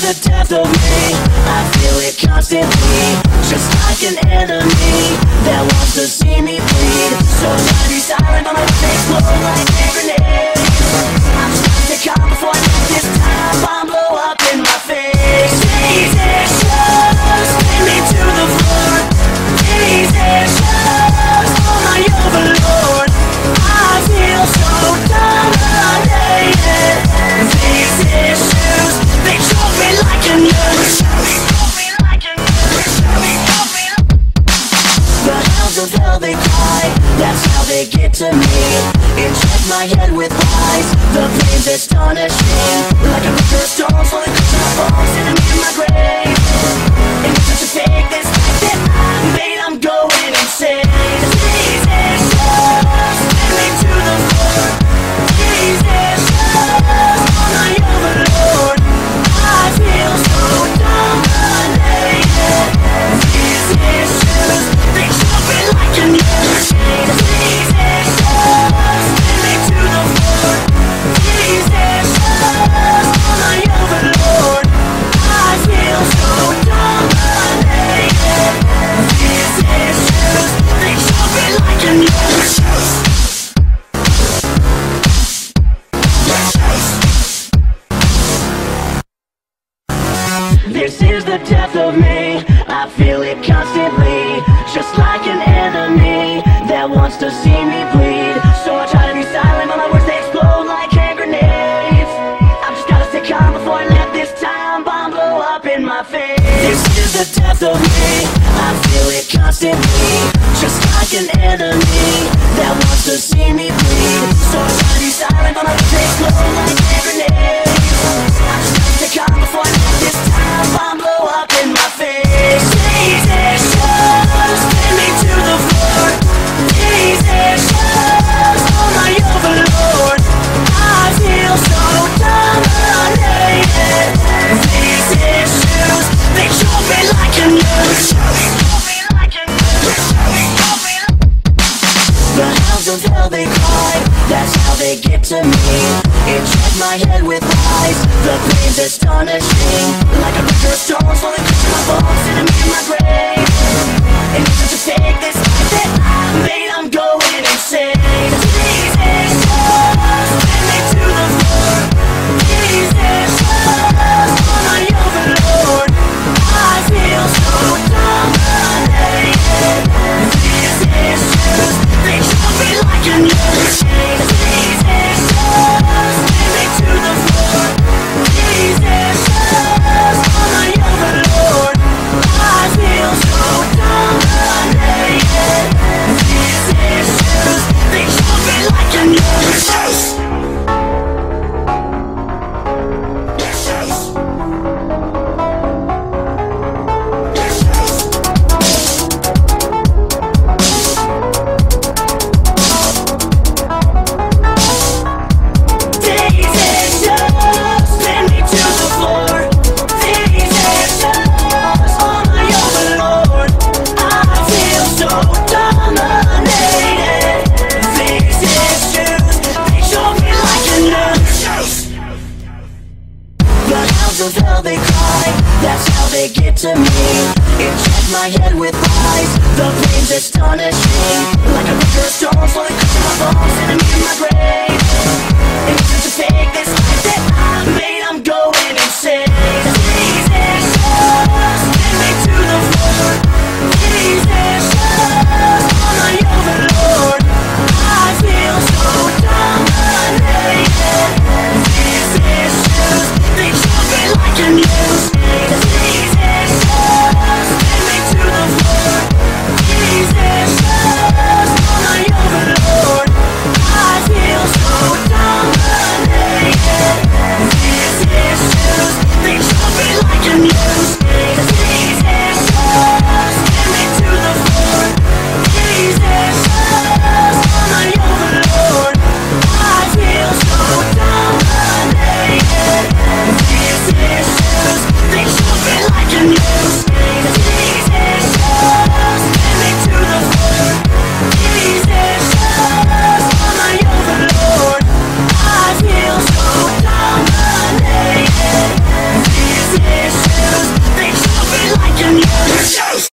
the death of me. I feel it constantly, just like an enemy that wants to see me bleed. So I try to be silent, but my words explode like a grenade. I'm just gonna stay calm before I let this time bomb blow up in my face. These issues bring me to the floor. These issues are my overlord. I feel so dominated. These issues, they choke me like a nurse. The hounds of hell, they cry, that's how they get to me. Inject my head with lies, the pain's astonishing. Like a river of storms, slowly crushing my bones, sending me to my grave. And it's such a fake, this life that I made, I'm going insane. These issues bring me to the floor. These issues are my overlord. I feel so dominated. These issues, they choke me like a nurse. These issues bring me to the floor. These issues are my overlord. I feel so dominated. These issues, they choke me like a nurse. This is the death of me, I feel it constantly, just like an enemy that wants to see me bleed. So I try to be silent, but my words they explode like hand grenades. I've just gotta stay calm before I let this time bomb blow up in my face. This is the death of me, I feel it constantly, just like an enemy that wants to see me bleed. So I try to be silent, but my words they explode like hand grenades. I'm just gonna stay calm before I let this time bomb blow up in my face. These issues bring me to the floor. These issues are my overlord. I feel so dominated. These issues, they choke me like a nurse. The hounds of hell, they cry, that's how they get to me. Inject my head with lies, the pain's astonishing. Like a river of storms, slowly crushing my bones, sending me to my grave. And it's such a fake, this life that I made, I'm going insane. These issues bring me to the floor. These issues are my overlord. I feel so dominated. These issues, they choke me like a nurse. These issues bring me to the floor. These issues are my overlord. I feel so dominated. These issues, they choke me like a nurse. Of hell, they cry, that's how they get to me. Inject my head with lies, the pain's astonishing. Like a river of storms, slowly crushing my bones, sending me to my grave. And it's such a fake, this life